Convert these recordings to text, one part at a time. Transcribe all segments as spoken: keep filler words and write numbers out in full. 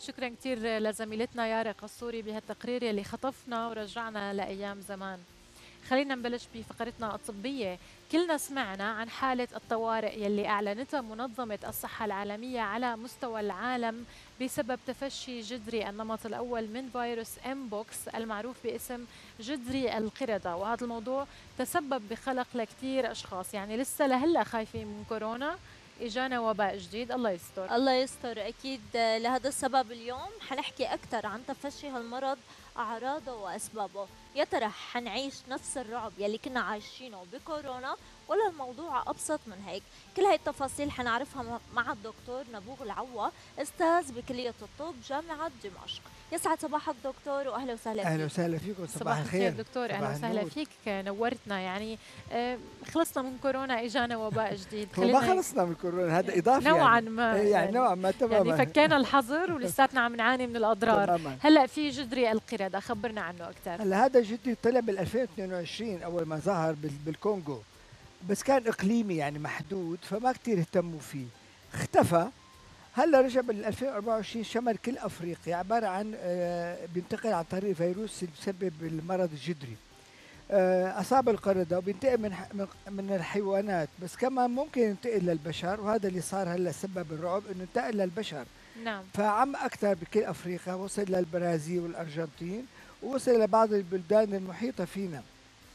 شكرا كثير لزميلتنا يارا قصوري بهالتقرير اللي خطفنا ورجعنا لأيام زمان. خلينا نبلش بفقرتنا الطبية. كلنا سمعنا عن حالة الطوارئ يلي أعلنتها منظمة الصحة العالمية على مستوى العالم بسبب تفشي جذري النمط الأول من فيروس إم بوكس المعروف باسم جذري القردة، وهذا الموضوع تسبب بقلق لكثير أشخاص. يعني لسه لهلا خايفين من كورونا، إجانا وباء جديد، الله يستر. الله يستر أكيد. لهذا السبب اليوم حنحكي أكثر عن تفشي هالمرض، أعراضه وأسبابه. يا ترى حنعيش نفس الرعب يلي كنا عايشينه بكورونا ولا الموضوع أبسط من هيك؟ كل هاي التفاصيل حنعرفها مع الدكتور نبوغ العوا، أستاذ بكلية الطب جامعة دمشق. يسعد صباحك دكتور وأهلا وسهلا اهلا فيك. وسهلا فيكم، صباح, صباح الخير الخير دكتور، صباح اهلا وسهلا النور. فيك، نورتنا. يعني آه، خلصنا من كورونا، اجانا وباء جديد. هو ما خلينا خلصنا من كورونا، هذا اضافي نوعا يعني ما إيه يعني نوعا يعني ما يعني تماما. فكينا الحظر ولساتنا عم نعاني من الاضرار. تماما. هلا في جدري القردة، خبرنا عنه اكثر. هلا هذا جدي طلع بال ألفين واثنين وعشرين اول ما ظهر بال- بالكونغو، بس كان اقليمي يعني محدود فما كثير اهتموا فيه، اختفى. هلا رجع بال ألفين وأربعة وعشرين شمل كل افريقيا، عباره عن آه، بينتقل عن طريق فيروس اللي بسبب المرض الجدري. آه، أصاب القردة وبينتقل من ح- من من الحيوانات، بس كمان ممكن ينتقل للبشر، وهذا اللي صار هلا سبب الرعب انه انتقل للبشر. نعم. فعم أكثر بكل أفريقيا، وصل للبرازيل والأرجنتين، ووصل لبعض البلدان المحيطة فينا.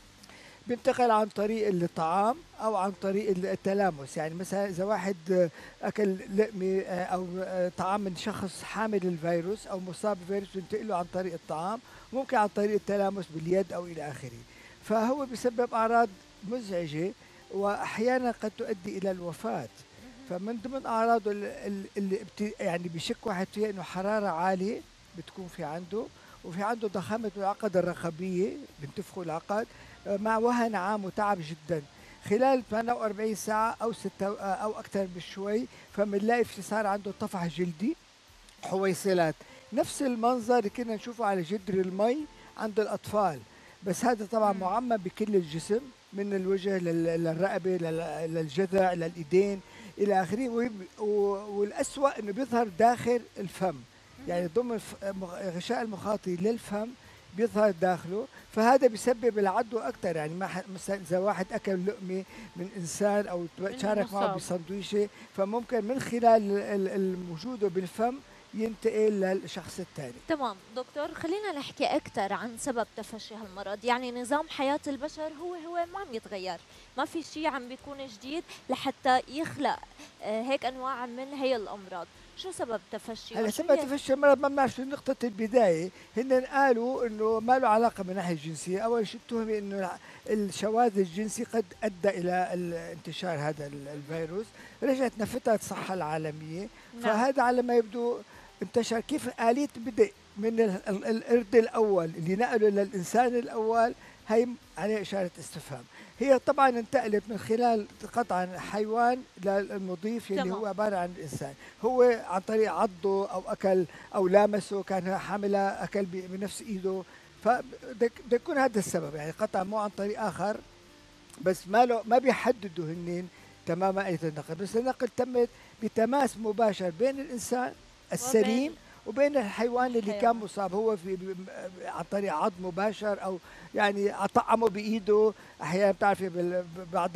بينتقل عن طريق الطعام أو عن طريق التلامس، يعني مثلا إذا واحد آه، أكل لقمة آه، أو آه، طعام من شخص حامل الفيروس أو مصاب بالفيروس، بينتقله عن طريق الطعام، ممكن عن طريق التلامس باليد أو إلى آخره. فهو بيسبب أعراض مزعجة، وأحيانا قد تؤدي إلى الوفاة. فمن ضمن اعراضه ال- ال- اللي بت- يعني بشك واحد فيها انه حراره عاليه بتكون في عنده، وفي عنده ضخامه العقد الرقبيه، بنتفخوا العقد، آه، مع وهن عام وتعب جدا خلال ثمانية وأربعين ساعه او ستة آه، او اكثر بشوي. فبنلاقي في صار عنده طفح جلدي، حويصلات، نفس المنظر اللي كنا نشوفه على جدر المي عند الأطفال، بس هذا طبعا مم. معمم بكل الجسم، من الوجه لل- للرقبة لل- للجذع للإيدين إلى آخره. ويب- و- والأسوأ إنه بيظهر داخل الفم، يعني ضمن الف- مغ- غشاء المخاطي للفم بيظهر داخله. فهذا بيسبب العدوى أكثر. يعني ما ح- مثلا إذا واحد أكل لقمة من إنسان أو من شارك معه المصاب. بسندويشة، فممكن من خلال ال- ال- الموجوده بالفم ينتقل للشخص الثاني. تمام دكتور، خلينا نحكي أكثر عن سبب تفشي هالمرض. يعني نظام حياة البشر هو هو ما عم يتغير، ما في شيء عم بيكون جديد لحتى يخلق آه، هيك أنواع من هي الأمراض. شو سبب تفشي هلا وشو سبب هي؟ تفشي المرض ما بنعرف شو نقطة البداية. هن قالوا انه ما له علاقة من الناحية الجنسية، اول شيء اتهم انه الع- الشواذ الجنسي قد ادى الى ال- انتشار هذا ال- الفيروس. رجعت نفتها الصحة العالمية، نعم. فهذا على ما يبدو انتشر. كيف آلية بدء من ال- ال- القرد الأول اللي نقله للإنسان الأول، هي عليه إشارة استفهام. هي طبعا انتقلت من خلال قطعا حيوان للمضيف يلي تمام. هو عبارة عن الإنسان، هو عن طريق عضه أو أكل أو لامسه، كان حاملة أكل ب- بنفس إيده. فبده يكون هذا السبب، يعني قطعا مو عن طريق آخر. بس ما له ما بيحددوا هنين تماما آلية النقل، بس النقل تمت بتماس مباشر بين الإنسان السليم وبين وبين الحيوان اللي كان الحيوان. مصاب، هو في ب- عن طريق عض مباشر او يعني طعمه بايده. احيانا بتعرفي بال- بعض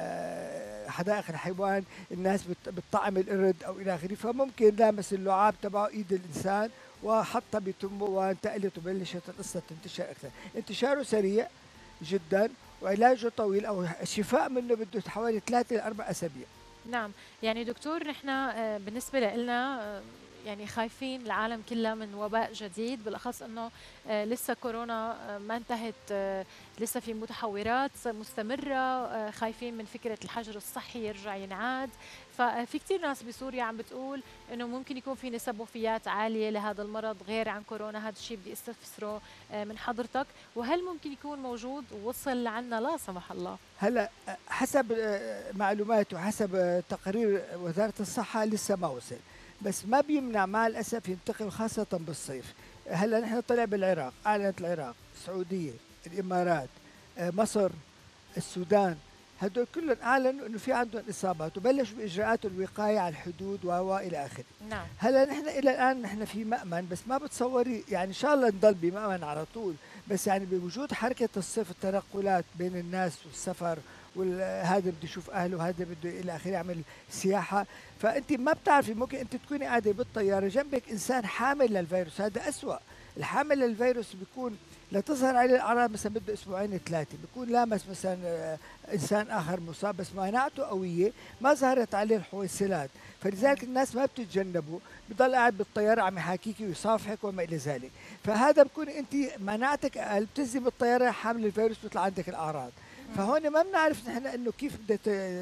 ال- حدائق الحيوان الناس بت- بتطعم القرد او الى اخره، فممكن لامس اللعاب تبعه ايد الانسان وحطها بتمه وانتقلت وبلشت القصه تنتشر اكثر. انتشاره سريع جدا وعلاجه طويل، او الشفاء منه بده حوالي ثلاثة لأربع أسابيع. نعم. يعني دكتور، نحن آه، بالنسبة لنا آه، يعني خايفين العالم كله من وباء جديد، بالأخص أنه آه، لسه كورونا آه، ما انتهت، آه، لسه في متحورات مستمرة، آه، خايفين من فكرة الحجر الصحي يرجع ينعاد. ففي كتير ناس بسوريا عم بتقول أنه ممكن يكون في نسب وفيات عالية لهذا المرض غير عن كورونا. هذا الشيء بدي استفسره آه، من حضرتك، وهل ممكن يكون موجود ووصل لعنا لا سمح الله؟ هلا حسب آه، معلومات وحسب آه، تقارير وزارة الصحة لسه ما وصل، بس ما بيمنع مع الأسف ينتقل خاصة بالصيف. هلا نحن طلع بالعراق، أعلنت العراق، السعودية، الإمارات، آه، مصر، السودان، هدول كلهم اعلنوا انه في عندهم اصابات وبلشوا باجراءات الوقايه على الحدود و الى اخره. نعم. هلا نحن الى الان نحن في مأمن، بس ما بتصوري يعني ان شاء الله نضل بمأمن على طول، بس يعني بوجود حركه الصيف التنقلات بين الناس والسفر، وهذا بده يشوف اهله وهذا بده الى اخره يعمل سياحه، فانت ما بتعرفي ممكن انت تكوني قاعده بالطياره جنبك انسان حامل للفيروس، هذا اسوء. الحامل للفيروس بيكون لتظهر عليه الاعراض مثلا بده اسبوعين ثلاثه، بيكون لامس مثلا آه، انسان اخر مصاب بس مناعته قويه ما ظهرت عليه الحويصلات، فلذلك الناس ما بتتجنبه، بضل قاعد بالطياره عم يحاكيكي ويصافحك وما الى ذلك، فهذا بكون انت مناعتك اقل، بتنزلي بالطياره حامل الفيروس بيطلع عندك الاعراض. فهون ما بنعرف نحن انه كيف بدها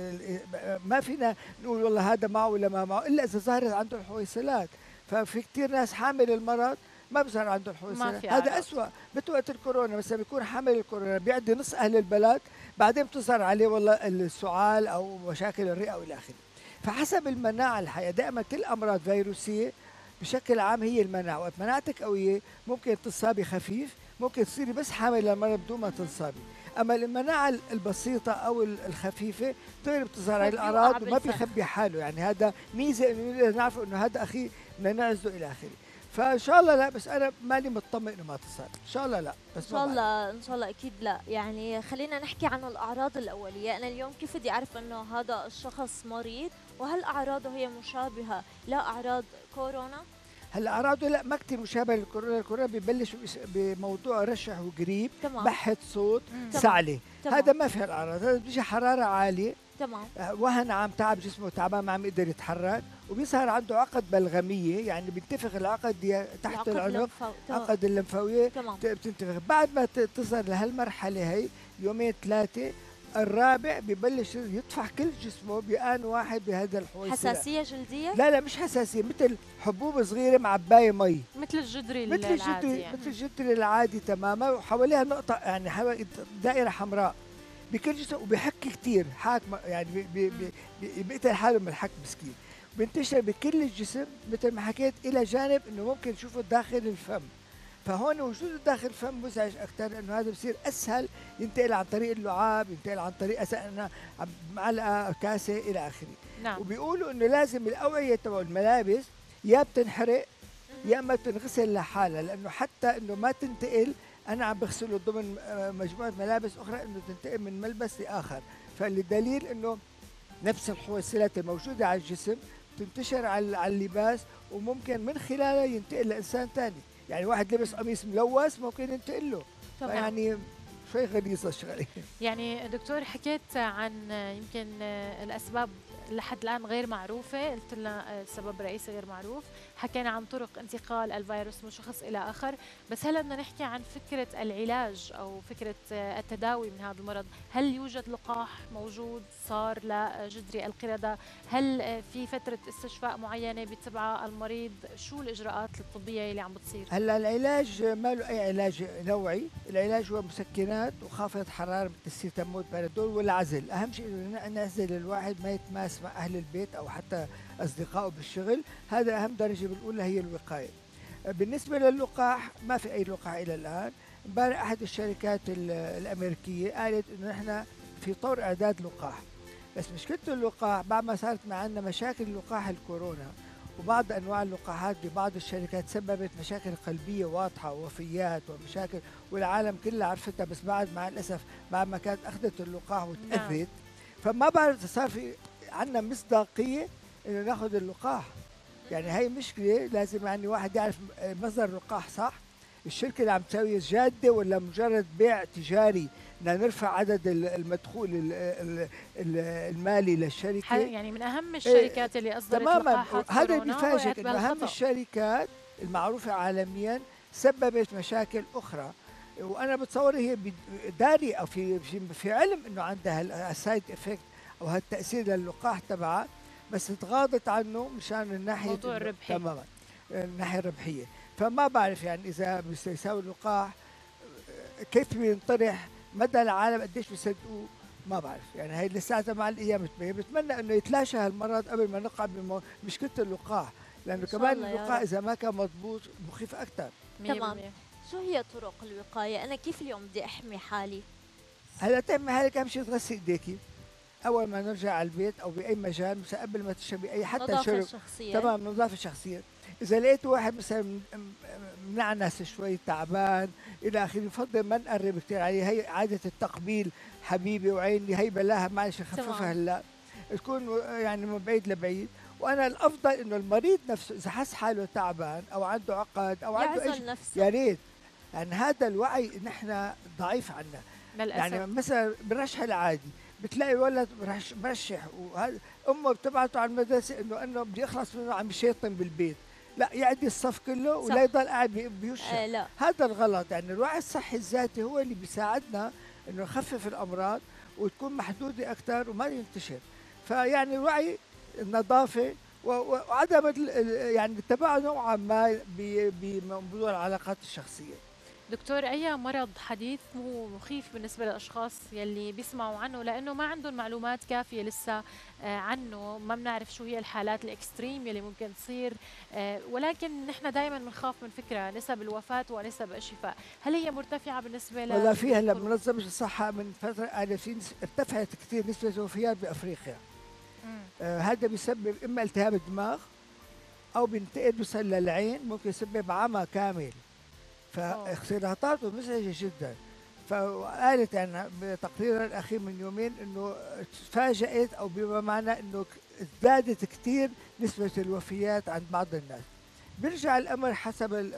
ما فينا نقول والله هذا معه ولا ما معه الا اذا ظهرت عنده الحويصلات، ففي كثير ناس حامل المرض ما بظهر عنده الحويصلات، هذا أسوأ. بتوقت الكورونا مثلا بيكون حامل الكورونا بيعدي نص اهل البلد، بعدين بتظهر عليه والله السعال او مشاكل الرئه والى اخره. فحسب المناعه الحقيقه دائما كل امراض فيروسيه بشكل عام هي المناعه، وقت مناعتك قويه ممكن تصابي خفيف، ممكن تصيري بس حامل للمرض بدون ما تنصابي. اما المناعه البسيطه او الخفيفه بتقدر بتظهر على الاعراض وما بيخبي حاله، يعني هذا ميزه انه نعرف انه هذا اخي بدنا نعزله الى اخره. فان شاء الله لا، بس انا ماني مطمئ انه ما تصير، ان شاء الله لا، بس ان شاء الله ان شاء الله اكيد لا. يعني خلينا نحكي عن الاعراض الاوليه، انا اليوم كيف بدي اعرف انه هذا الشخص مريض وهل اعراضه هي مشابهه لاعراض كورونا؟ هلا اعراضه لا ما كثير مشابهه للكورونا، الكورونا ببلش بموضوع رشح وقريب، بحث صوت، سعله، هذا ما في الاعراض، هذا بيجي حراره عاليه، تمام، وهن عم تعب جسمه تعبان ما عم يقدر يتحرك، وبيظهر عنده عقد بلغميه، يعني بينتفخ العقد تحت العنق، عقد اللمفاويه بتنتفخ. بعد ما تصل لهالمرحله هي يومين ثلاثه، الرابع ببلش يطفح كل جسمه بآن واحد بهذا الحويصلة. حساسية جلدية؟ لا لا مش حساسية، مثل حبوب صغيرة معباية مي، مثل الجدري مثل الجدري يعني. مثل الجدري العادي تماما، وحواليها نقطة يعني دائرة حمراء بكل جسم، وبحك كثير حاك يعني بي بي بي بيقتل حاله من الحك مسكين، بينتشر بكل الجسم مثل ما حكيت، إلى جانب إنه ممكن نشوفه داخل الفم. فهون وجوده داخل الفم مزعج اكثر، لانه هذا بصير اسهل ينتقل عن طريق اللعاب، ينتقل عن طريق اسئله معلقه كاسه الى اخره. نعم. وبيقولوا انه لازم الاوعيه تبع الملابس يا بتنحرق يا اما تنغسل لحالها، لانه حتى انه ما تنتقل، انا عم بغسله ضمن مجموعه ملابس اخرى انه تنتقل من ملبس لاخر، فالدليل انه نفس الحويصلات الموجوده على الجسم تنتشر على اللباس، وممكن من خلالها ينتقل لانسان ثاني. يعني واحد لبس قميص ملوث ممكن ينتقل له، يعني شوي غليظه الشغله. يعني دكتور حكيت عن يمكن الاسباب لحد الان غير معروفه، قلت لنا السبب الرئيسي غير معروف، حكينا عن طرق انتقال الفيروس من شخص الى اخر، بس هلا بدنا نحكي عن فكره العلاج او فكره التداوي من هذا المرض. هل يوجد لقاح موجود صار لجدري القردة؟ هل في فتره استشفاء معينه بيتبعها المريض؟ شو الاجراءات الطبيه اللي عم بتصير؟ هلا العلاج ما له اي علاج نوعي، العلاج هو مسكنات وخافض حراره مثل السيتامول بارادول والعزل، اهم شيء انه نعزل الواحد ما يتماس مع اهل البيت او حتى اصدقائه بالشغل، هذا اهم درجه بنقولها هي الوقايه. بالنسبه للقاح ما في اي لقاح الى الان. امبارح احد الشركات الامريكيه قالت انه نحن في طور اعداد لقاح، بس مشكله اللقاح بعد ما صارت معنا مشاكل لقاح الكورونا وبعض انواع اللقاحات ببعض الشركات سببت مشاكل قلبيه واضحه ووفيات ومشاكل، والعالم كلها عرفتها، بس بعد مع الاسف بعد ما كانت اخذت اللقاح وتاذت، فما بعرف صار في عندنا مصداقيه انه ناخذ اللقاح. يعني هي مشكله، لازم يعني واحد يعرف مصدر اللقاح صح، الشركه اللي عم تسوي جاده ولا مجرد بيع تجاري بدنا نرفع عدد المدخول المالي للشركه. يعني من اهم الشركات اللي اصدرت لقاحات هذا اللي بيفاجئك انه اهم الشركات المعروفه عالميا سببت مشاكل اخرى، وانا بتصور هي داري او في في, في علم انه عندها السايد افكت او هالتاثير للقاح تبعها، بس تغاضت عنه مشان الناحيه موضوع الربحي. تماما الناحيه الربحيه. فما بعرف يعني اذا بيساوي اللقاح كيف بينطرح، مدى العالم قديش بيصدقوه ما بعرف، يعني هي لساتها مع الايام تبين. بتمنى انه يتلاشى هالمرض قبل ما نقع بمشكله اللقاح، لانه كمان اللقاح اذا ما كان مضبوط مخيف اكثر. تمام. شو هي طرق الوقايه؟ انا كيف اليوم بدي احمي حالي؟ هلا تحمي حالك اهم شيء تغسلي ايديكي، اول ما نرجع على البيت او باي مجال، مثلا قبل ما تشربي اي حتى نظافة شرب. الشخصية. تمام، نظافه الشخصيه. اذا لقيت واحد مثلا م- م- منعنس شوي، تعبان الى اخره، بفضل ما نقرب كثير عليه. هي عاده التقبيل، حبيبي وعيني، هي بلاها معلش خففها تمام. هلا، تكون يعني من بعيد لبعيد. وانا الافضل انه المريض نفسه اذا حس حاله تعبان او عنده عقد او عنده اي شيء، يعزل نفسه. يا ريت. يعني هذا الوعي نحن ضعيف عنا. للاسف. يعني مثلا بالرشح العادي بتلاقي ولد برش برشح، وهذا امه بتبعته على المدرسه انه انه بده يخلص منه، عم يشيطن بالبيت، لا يعدي الصف كله ولا صح. يضل قاعد بي- بيوشع. آه لا. هذا الغلط. يعني الوعي الصحي الذاتي هو اللي بيساعدنا انه نخفف الامراض وتكون محدوده اكثر وما ينتشر. فيعني الوعي، النظافه و- و- وعدم ال- ال- يعني التباعد نوعا ما ب- بموضوع العلاقات الشخصيه. دكتور، أي مرض حديث هو مخيف بالنسبة للأشخاص يلي بيسمعوا عنه لأنه ما عندهم معلومات كافية لسه آه، عنه؟ ما بنعرف شو هي الحالات الإكستريم يلي ممكن تصير، آه، ولكن نحن دائما بنخاف من فكرة نسب الوفاة ونسب الشفاء. هل هي مرتفعة بالنسبة ل والله في هلا منظمه الصحه من فتره قالت في نس- ارتفعت كثير نسبه الوفيات بافريقيا. مم. آه هذا بيسبب اما التهاب الدماغ او بينتقل بيوصل للعين، ممكن يسبب عمى كامل. فاختلاطاته مزعجه جدا. فقالت يعني بتقريرها الاخير من يومين انه تفاجات، او بما معنى انه ك- ازدادت كثير نسبه الوفيات عند بعض الناس. بيرجع الامر حسب ال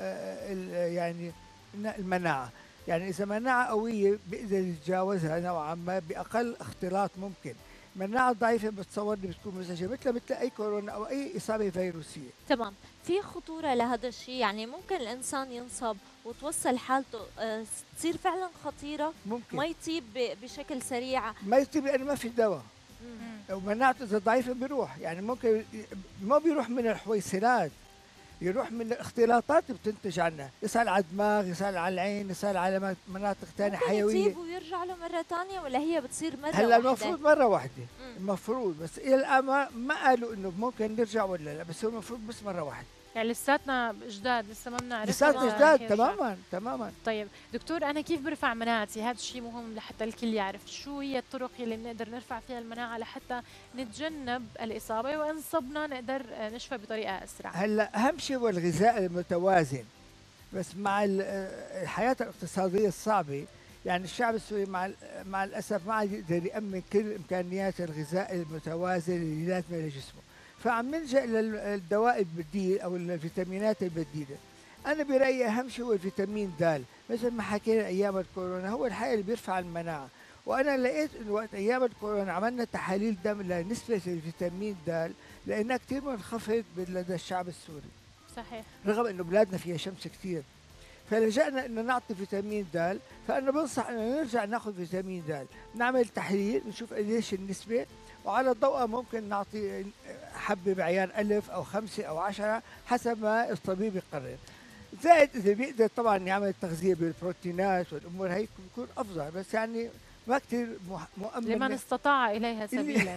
ال يعني المناعه. يعني اذا مناعه قويه بيقدر يتجاوزها نوعا ما باقل اختلاط ممكن. مناعه ضعيفه بتصورني بتكون مزعجه، مثل مثل اي كورونا او اي اصابه فيروسيه. تمام. في خطورة لهذا الشيء؟ يعني ممكن الإنسان ينصب وتوصل حالته آه، تصير فعلا خطيرة، ممكن ما يطيب ب- بشكل سريع. ما يصير لانه ما في دواء، مم. ومناعته اذا ضعيفه بيروح. يعني ممكن ي- ما بيروح من الحويصلات، يروح من الاختلاطات اللي بتنتج عنها، يسال على الدماغ، يسال على العين، يسال على م- مناطق ثانيه ممكن حيويه. يطيب ويرجع له مرة ثانية، ولا هي بتصير مرة هلا واحدة؟ المفروض مره واحده، مم. المفروض، بس الى الان ما ما قالوا انه ممكن نرجع ولا لا، بس هو المفروض بس مره واحده. يعني لساتنا جداد، لسه ما بنعرف لساتنا إذا جداد. رح يرجع. تماما تماما. طيب دكتور، أنا كيف برفع مناعتي؟ هذا الشيء مهم لحتى الكل يعرف. شو هي الطرق اللي بنقدر نرفع فيها المناعة لحتى نتجنب الإصابة، وإن صبنا نقدر آه، نشفى بطريقة أسرع؟ هلا اهم شيء هو الغذاء المتوازن. بس مع ال- آه، الحياه الاقتصاديه الصعبه، يعني الشعب السوري مع ال- مع الاسف ما عاد يقدر يامن كل امكانيات الغذاء المتوازن اللي لازمه لجسمه. فعم نلجا للدواء البديل او الفيتامينات البديله. انا برايي اهم شيء هو الفيتامين د، مثل ما حكينا ايام الكورونا، هو الحقيقه اللي بيرفع المناعه. وانا لقيت انه وقت ايام الكورونا عملنا تحاليل دم لنسبه الفيتامين د، لانها كثير منخفض لدى الشعب السوري، صحيح. رغم انه بلادنا فيها شمس كثير. فلجأنا انه نعطي فيتامين د. فانا بنصح انه نرجع ناخذ فيتامين د، نعمل تحليل نشوف قديش النسبه، وعلى ضوءها ممكن نعطي حبه بعيار ألف او خمسه او عشرة حسب ما الطبيب يقرر. زائد اذا بيقدر طبعا يعمل تغذيه بالبروتينات والامور هي بيكون افضل، بس يعني ما كثير مؤمن. لمن استطاع إليها سبيلا.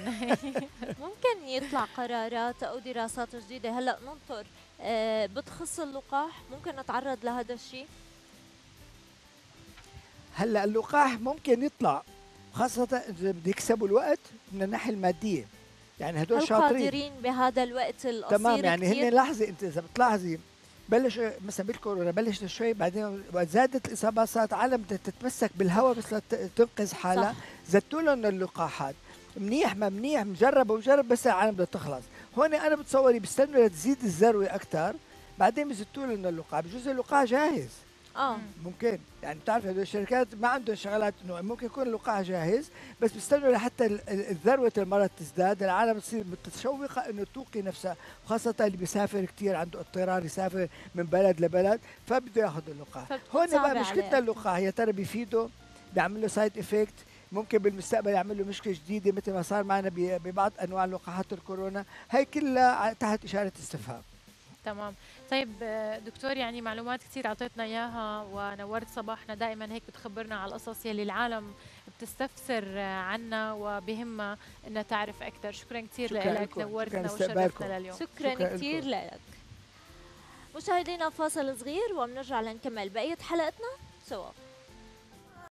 ممكن يطلع قرارات أو دراسات جديدة هلأ ننطر آه، بتخص اللقاح؟ ممكن نتعرض لهذا الشيء؟ هلا اللقاح ممكن يطلع، خاصة إذا بده يكسبوا الوقت من الناحية المادية. يعني هدول هل شاطرين قادرين بهذا الوقت القصير؟ تمام. يعني كتير؟ هن لحظة، أنت إذا بتلاحظي بلش مثلا بالكورونا بلشنا شوي، بعدين وقت زادت الإصابات صارت عالم بدها تتمسك بالهواء بس لتنقذ حالها. زدتوا لهم اللقاحات، منيح ما منيح، مجرب ومجرب، بس العالم بدها تخلص. هون أنا بتصوري بيستنوا لتزيد الذروة أكثر، بعدين بزتوا لهم اللقاح. بجوز اللقاح جاهز، اه ممكن. يعني بتعرف هدول الشركات ما عندهم شغلات انه ممكن يكون اللقاح جاهز، بس بيستنوا لحتى ال- ال- ذروه المرض تزداد، العالم تصير متشوقه انه توقي نفسها، خاصه اللي بيسافر كثير عنده اضطرار يسافر من بلد لبلد، فبده ياخذ اللقاح. فبتكون هون بقى صعبة مشكلتنا عليه. اللقاح، يا ترى بيفيده؟ بيعمل له سايد افكت؟ ممكن بالمستقبل يعمل له مشكله جديده مثل ما صار معنا ب- ببعض انواع لقاحات الكورونا. هي كلها ع- تحت اشاره استفهام. تمام. طيب آه، دكتور، يعني معلومات كثير اعطيتنا اياها ونورت صباحنا. دائما هيك بتخبرنا على القصص يلي العالم بتستفسر آه، عنا وبهمها انها تعرف اكثر. شكرا كثير شكراً لك، لكم. نورتنا شكراً لاستقبالكم. وشرفتنا لليوم. شكرا, شكراً كثير لكم. لك. مشاهدينا فاصل صغير وبنرجع لنكمل بقية حلقتنا سوا.